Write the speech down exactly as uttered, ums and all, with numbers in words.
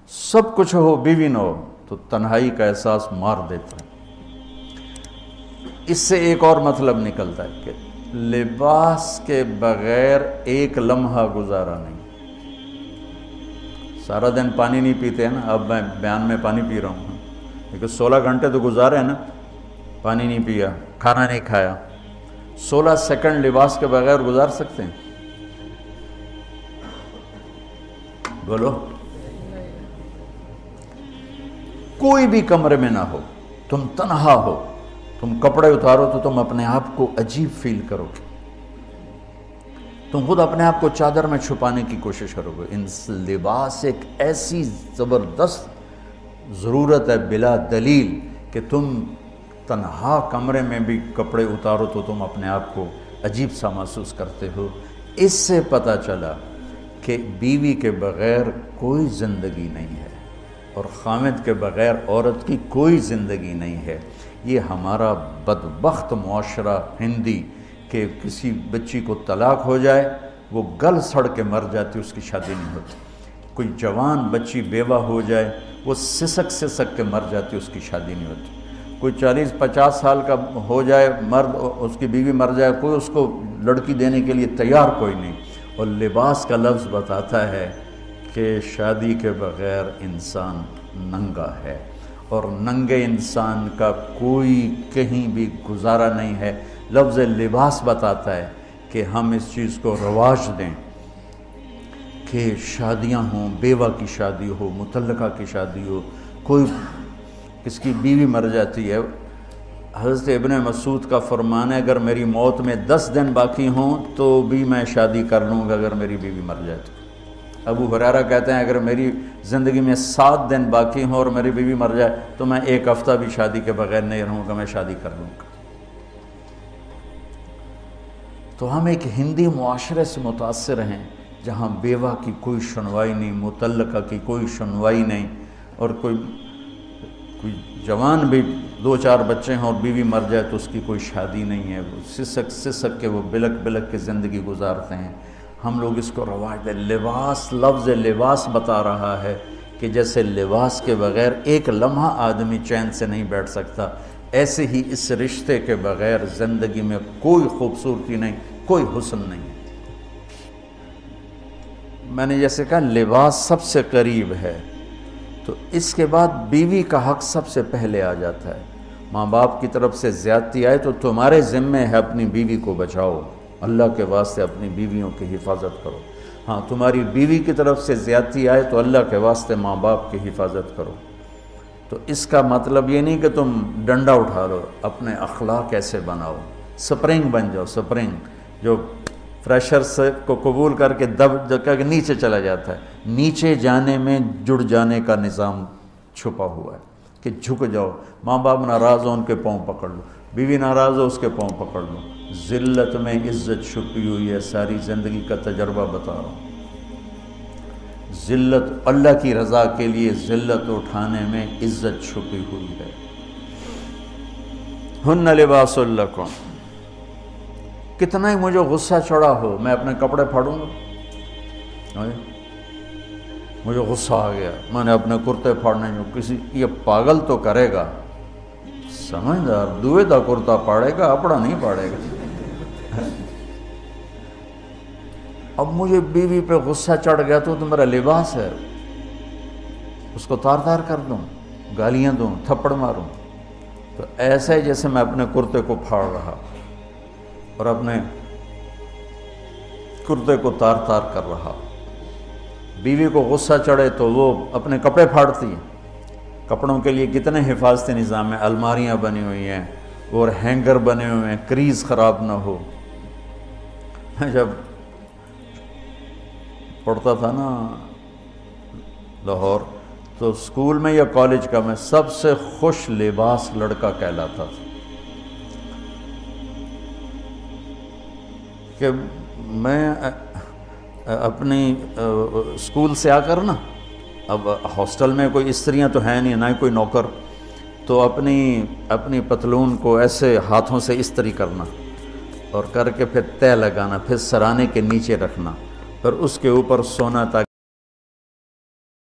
سب کچھ ہو بیوی نہ ہو تو تنہائی کا احساس مار دیتا ہے۔ اس سے ایک اور مطلب نکلتا ہے کہ لباس کے بغیر ایک لمحہ گزارا نہیں۔ سارا دن پانی نہیں پیتے ہیں نا، اب میں بیان میں پانی پی رہا ہوں، لیکن سولہ گھنٹے تو گزارے ہیں نا، پانی نہیں پیا، کھانا نہیں کھایا، سولہ سیکنڈ لباس کے بغیر گزار سکتے ہیں؟ بولو۔ کوئی بھی کمرے میں نہ ہو، تم تنہا ہو، تم کپڑے اتارو تو تم اپنے آپ کو عجیب فیل کرو گے، تم خود اپنے آپ کو چادر میں چھپانے کی کوشش کرو گے۔ ان لباس ایک ایسی زبردست ضرورت ہے بلا دلیل کہ تم تنہا کمرے میں بھی کپڑے اتارو تو تم اپنے آپ کو عجیب سا محسوس کرتے ہو۔ اس سے پتہ چلا کہ بیوی کے بغیر کوئی زندگی نہیں ہے اور خامد کے بغیر عورت کی کوئی زندگی نہیں ہے۔ یہ ہمارا بدبخت معاشرہ ہندی کہ کسی بچی کو طلاق ہو جائے وہ گل سڑ کے مر جاتی، اس کی شادی نہیں ہوتی۔ کوئی جوان بچی بیوہ ہو جائے وہ سسک سسک کے مر جاتی، اس کی شادی نہیں ہوتی۔ کوئی چالیس پچاس سال کا ہو جائے مرد، اس کی بیوی مر جائے، کوئی اس کو لڑکی دینے کے لیے تیار کوئی نہیں۔ اور لباس کا لفظ بتاتا ہے کہ شادی کے بغیر انسان ننگا ہے، اور ننگے انسان کا کوئی کہیں بھی گزارا نہیں ہے۔ لفظ لباس بتاتا ہے کہ ہم اس چیز کو رواج دیں کہ شادیاں ہوں، بیوہ کی شادی ہو، مطلقہ کی شادی ہو، کوئی کس کی بیوی مر جاتی ہے۔ حضرت ابن مسعود کا فرمان ہے اگر میری موت میں دس دن باقی ہوں تو بھی میں شادی کر لوں گا اگر میری بیوی مر جائے تو۔ ابو ہریرہ کہتے ہیں اگر میری زندگی میں سات دن باقی ہوں اور میری بیوی مر جائے تو میں ایک ہفتہ بھی شادی کے بغیر نہیں رہوں گا، میں شادی کر لوں گا۔ تو ہم ایک ہندی معاشرے سے متاثر ہیں جہاں بیوہ کی کوئی سنوائی نہیں، مطلقہ کی کوئی سنوائی نہیں، اور کوئی کوئی جوان بھی دو چار بچے ہیں اور بیوی مر جائے تو اس کی کوئی شادی نہیں ہے، وہ سسک سسک کے وہ بلک بلک کے زندگی گزارتے ہیں۔ ہم لوگ اس کو رواج دیں۔ لباس، لفظ لباس بتا رہا ہے کہ جیسے لباس کے بغیر ایک لمحہ آدمی چین سے نہیں بیٹھ سکتا، ایسے ہی اس رشتے کے بغیر زندگی میں کوئی خوبصورتی نہیں، کوئی حسن نہیں۔ میں نے جیسے کہا لباس سب سے قریب ہے، تو اس کے بعد بیوی کا حق سب سے پہلے آ جاتا ہے۔ ماں باپ کی طرف سے زیادتی آئے تو تمہارے ذمے ہے اپنی بیوی کو بچاؤ، اللہ کے واسطے اپنی بیویوں کی حفاظت کرو۔ ہاں تمہاری بیوی کی طرف سے زیادتی آئے تو اللہ کے واسطے ماں باپ کی حفاظت کرو۔ تو اس کا مطلب یہ نہیں کہ تم ڈنڈا اٹھا لو، اپنے اخلاق ایسے بناؤ، سپرنگ بن جاؤ، سپرنگ جو فریشر سے کو قبول کر کے دب کر کے نیچے چلا جاتا ہے۔ نیچے جانے میں جڑ جانے کا نظام چھپا ہوا ہے کہ جھک جاؤ، ماں باپ ناراض ہو ان کے پاؤں پکڑ لو، بیوی ناراض ہو اس کے پاؤں پکڑ لو۔ ذلت میں عزت چھپی ہوئی ہے، ساری زندگی کا تجربہ بتا رہا ہوں۔ ذلت اللہ کی رضا کے لیے ذلت اٹھانے میں عزت چھپی ہوئی ہے۔ ہن لباس لکم، کتنا ہی مجھے غصہ چڑھا ہو میں اپنے کپڑے پھاڑوں گا، مجھے غصہ آ گیا میں نے اپنے کرتے پھاڑنے میں، کسی یہ پاگل تو کرے گا، سمجھدار دوئے دا کرتا پاڑے گا، اپنا نہیں پاڑے گا۔ اب مجھے بیوی پہ غصہ چڑھ گیا تو تو میرا لباس ہے، اس کو تار تار کر دوں، گالیاں دوں، تھپڑ ماروں، تو ایسا ہی جیسے میں اپنے کرتے کو پھاڑ رہا اور اپنے کرتے کو تار تار کر رہا۔ بیوی کو غصہ چڑھے تو وہ اپنے کپڑے پھاڑتی ہے۔ کپڑوں کے لیے کتنے حفاظتی نظام ہیں، الماریاں بنی ہوئی ہیں اور ہینگر بنے ہوئے ہیں، کریز خراب نہ ہو۔ میں جب پڑھتا تھا نا لاہور تو اسکول میں یا کالج کا میں سب سے خوش لباس لڑکا کہلاتا تھا کہ میں اپنی اسکول سے آ کر نا، اب ہاسٹل میں کوئی استریاں تو ہیں نہیں، نہ ہی کوئی نوکر، تو اپنی اپنی پتلون کو ایسے ہاتھوں سے استری کرنا اور کر کے پھر تہ لگانا، پھر سرانے کے نیچے رکھنا، پھر اس کے اوپر سونا تاکہ